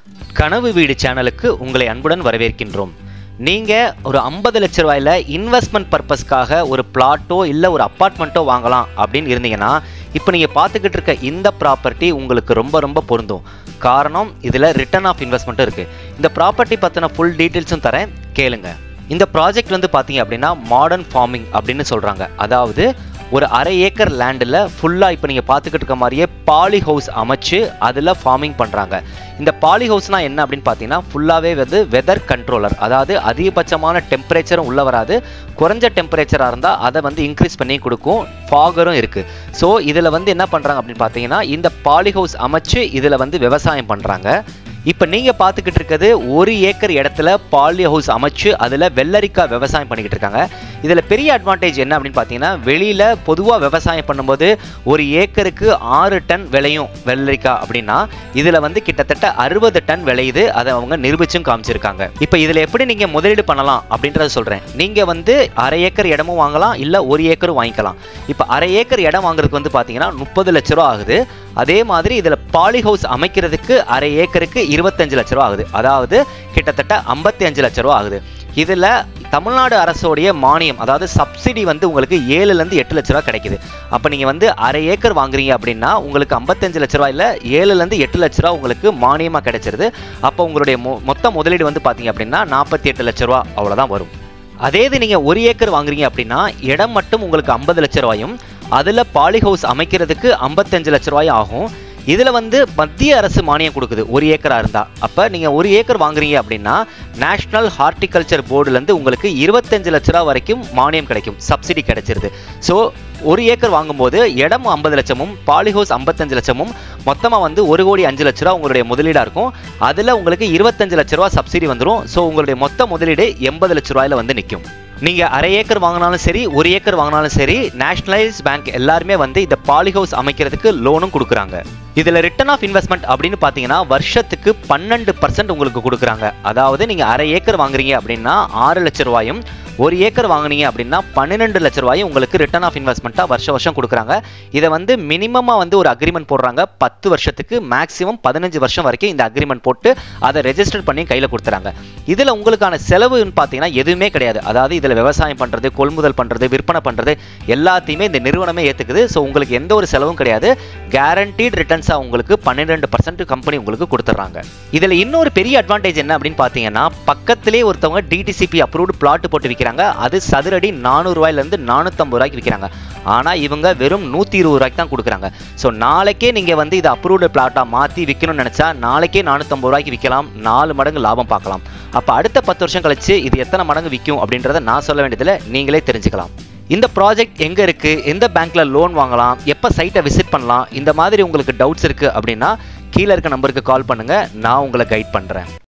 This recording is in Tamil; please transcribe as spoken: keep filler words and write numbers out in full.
கனவு வீடு சேனலுக்கு உங்களை அன்புடன் வரவேற்கின்றோம். நீங்கள் ஒரு ஐம்பது லட்ச ரூபாயில் இன்வெஸ்ட்மெண்ட் பர்பஸ்க்காக ஒரு பிளாட்டோ இல்லை ஒரு அப்பார்ட்மெண்ட்டோ வாங்கலாம் அப்படின்னு இருந்தீங்கன்னா இப்போ நீங்கள் பார்த்துக்கிட்டு இருக்க இந்த ப்ராப்பர்ட்டி உங்களுக்கு ரொம்ப ரொம்ப பொருந்தும். காரணம் இதில் ரிட்டர்ன் ஆஃப் இன்வெஸ்ட்மெண்ட்டும் இருக்குது. இந்த ப்ராப்பர்ட்டி பற்றின ஃபுல் டீட்டெயில்ஸும் தரேன், கேளுங்க. இந்த ப்ராஜெக்ட் வந்து பார்த்தீங்க அப்படின்னா மாடர்ன் ஃபார்மிங் அப்படின்னு சொல்கிறாங்க. அதாவது ஒரு அரை ஏக்கர் லேண்டில் ஃபுல்லாக இப்போ நீங்கள் பார்த்துக்கிட்டு இருக்க மாதிரியே பாலி ஹவுஸ் அமைச்சு அதில் ஃபார்மிங் பண்ணுறாங்க. இந்த பாலி ஹவுஸ்னால் என்ன அப்படின்னு பார்த்தீங்கன்னா ஃபுல்லாகவே வந்து வெதர் கண்ட்ரோலர், அதாவது அதிகபட்சமான டெம்பரேச்சரும் உள்ள வராது, குறைஞ்ச டெம்பரேச்சராக இருந்தால் அதை வந்து இன்க்ரீஸ் பண்ணி கொடுக்கும். ஃபாகரும் இருக்குது. ஸோ இதில் வந்து என்ன பண்ணுறாங்க அப்படின்னு பார்த்தீங்கன்னா இந்த பாலி ஹவுஸ் அமைச்சு இதில் வந்து விவசாயம் பண்ணுறாங்க. இப்போ நீங்கள் பார்த்துக்கிட்டு இருக்கிறது ஒரு ஏக்கர் இடத்துல பாலி ஹவுஸ் அமைச்சு அதில் வெள்ளரிக்காய் விவசாயம் பண்ணிக்கிட்டு இருக்காங்க. இதில் பெரிய அட்வான்டேஜ் என்ன அப்படின்னு பார்த்தீங்கன்னா வெளியில் பொதுவாக விவசாயம் பண்ணும்போது ஒரு ஏக்கருக்கு ஆறு டன் விளையும் வெள்ளரிக்காய் அப்படின்னா இதில் வந்து கிட்டத்தட்ட அறுபது டன் விளையுது. அதை அவங்க நிரூபிச்சும் காமிச்சிருக்காங்க. இப்போ இதில் எப்படி நீங்கள் முதலீடு பண்ணலாம் அப்படின்றத சொல்கிறேன். நீங்கள் வந்து அரை ஏக்கர் இடமும் வாங்கலாம், இல்லை ஒரு ஏக்கரும் வாங்கிக்கலாம். இப்போ அரை ஏக்கர் இடம் வாங்குறதுக்கு வந்து பார்த்தீங்கன்னா முப்பது லட்ச ரூபா ஆகுது. அதே மாதிரி இதில் பாலி ஹவுஸ் அமைக்கிறதுக்கு அரை ஏக்கருக்கு இருபத்தஞ்சு லட்ச ரூபா ஆகுது. அதாவது கிட்டத்தட்ட ஐம்பத்தி அஞ்சு லட்ச ரூபா ஆகுது. இதில் தமிழ்நாடு அரசோடைய மானியம், அதாவது சப்சிடி வந்து உங்களுக்கு ஏழுலேருந்து எட்டு லட்ச ரூபா கிடைக்குது. அப்போ நீங்கள் வந்து அரை ஏக்கர் வாங்குறீங்க அப்படின்னா உங்களுக்கு ஐம்பத்தஞ்சு லட்ச ரூபாயில் ஏழுலேருந்து எட்டு லட்ச ரூபா உங்களுக்கு மானியமாக கிடைச்சிருது. அப்போ உங்களுடைய மொ மொத்த முதலீடு வந்து பார்த்தீங்க அப்படின்னா நாற்பத்தி எட்டு லட்ச ரூபா அவ்வளோதான் வரும். அதே இது நீங்கள் ஒரு ஏக்கர் வாங்குறீங்க அப்படின்னா இடம் மட்டும் உங்களுக்கு ஐம்பது லட்ச ரூபாயும் அதில் பாலி ஹவுஸ் அமைக்கிறதுக்கு ஐம்பத்தஞ்சு லட்ச ரூபாயும் ஆகும். இதில் வந்து மத்திய அரசு மானியம் கொடுக்குது ஒரு ஏக்கராக இருந்தால். அப்போ நீங்கள் ஒரு ஏக்கர் வாங்குறீங்க அப்படின்னா நேஷ்னல் ஹார்டிகல்ச்சர் போர்டுலேருந்து உங்களுக்கு இருபத்தஞ்சு லட்ச ரூபா வரைக்கும் மானியம் கிடைக்கும், சப்சிடி கிடைச்சிருது. ஸோ ஒரு ஏக்கர் வாங்கும்போது இடம் ஐம்பது லட்சமும் பாலி ஹவுஸ் ஐம்பத்தஞ்சு லட்சமும் மொத்தமாக வந்து ஒரு கோடி அஞ்சு லட்ச ரூபா உங்களுடைய முதலீடாக இருக்கும். அதில் உங்களுக்கு இருபத்தஞ்சு லட்ச ரூபா சப்சிடி வந்துடும். ஸோ உங்களுடைய மொத்த முதலீடு எண்பது லட்ச ரூபாயில் வந்து நிற்கும். நீங்கள் அரை ஏக்கர் வாங்கினாலும் சரி ஒரு ஏக்கர் வாங்கினாலும் சரி நேஷனலைஸ் பேங்க் எல்லாருமே வந்து இந்த பாலி ஹவுஸ் அமைக்கிறதுக்கு லோனும் கொடுக்குறாங்க. இதில் ரிட்டர்ன் ஆஃப் இன்வெஸ்ட்மெண்ட் அப்படின்னு பார்த்தீங்கன்னா வருஷத்துக்கு பன்னெண்டு பர்சன்ட் உங்களுக்கு கொடுக்குறாங்க. அதாவது நீங்கள் அரை ஏக்கர் வாங்குறீங்க அப்படின்னா ஆறு லட்ச ரூபாயும் ஒரு ஏக்கர் வாங்கினீங்க அப்படின்னா பன்னிரெண்டு லட்ச ரூபாயும் உங்களுக்கு ரிட்டர்ன் ஆஃப் இன்வெஸ்ட்மெண்ட்டாக வருஷம் வருஷம் கொடுக்குறாங்க. இதை வந்து மினிமமாக வந்து ஒரு அக்ரிமெண்ட் போடுறாங்க பத்து வருஷத்துக்கு, மேக்ஸிமம் பதினஞ்சு வருஷம் வரைக்கும் இந்த அக்ரிமெண்ட் போட்டு அதை ரெஜிஸ்டர் பண்ணி கையில் கொடுத்துறாங்க. இதில் உங்களுக்கான செலவுன்னு பார்த்தீங்கன்னா எதுவுமே கிடையாது. அதாவது இதில் விவசாயம் பண்ணுறது, கொள்முதல் பண்ணுறது, விற்பனை பண்ணுறது எல்லாத்தையுமே இந்த நிறுவனமே ஏற்றுக்குது. ஸோ உங்களுக்கு எந்த ஒரு செலவும் கிடையாது. கேரண்டீட் ரிட்டர்ன்ஸாக உங்களுக்கு பன்னிரெண்டு பர்சன்ட் கம்பெனி உங்களுக்கு கொடுத்துட்றாங்க. இதில் இன்னொரு பெரிய அட்வான்டேஜ் என்ன அப்படின்னு பார்த்தீங்கன்னா பக்கத்திலே ஒருத்தவங்க டிடிசிபி அப்ரூவ்டு பிளாட் போட்டு விற்கிறாங்க. அது சதுரடி நானூறு ரூபாயிலிருந்து நானூற்றி ஐம்பது ரூபாய்க்கு விற்கிறாங்க. ஆனால் இவங்க வெறும் நூற்றி இருபது ரூபாய்க்கு தான் கொடுக்குறாங்க. ஸோ நாளைக்கே நீங்கள் வந்து இதை அப்ரூவ்டு பிளாட்டாக மாற்றி விற்கணும்னு நினச்சா நாளைக்கே நானூற்றி ஐம்பது ரூபாய்க்கு விற்கலாம், நாலு மடங்கு லாபம் பார்க்கலாம். அப்போ அடுத்த பத்து வருஷம் கழிச்சு இது எத்தனை மடங்கு விற்கும் அப்படின்றத நான் சொல்ல வேண்டியதில்லை, நீங்களே தெரிஞ்சுக்கலாம். இந்த ப்ராஜெக்ட் எங்கே இருக்குது, எந்த பேங்க்கில் லோன் வாங்கலாம், எப்போ சைட்டை விசிட் பண்ணலாம், இந்த மாதிரி உங்களுக்கு டவுட்ஸ் இருக்குது அப்படின்னா கீழே இருக்க நம்பருக்கு கால் பண்ணுங்கள், நான் உங்களை கைட் பண்ணுறேன்.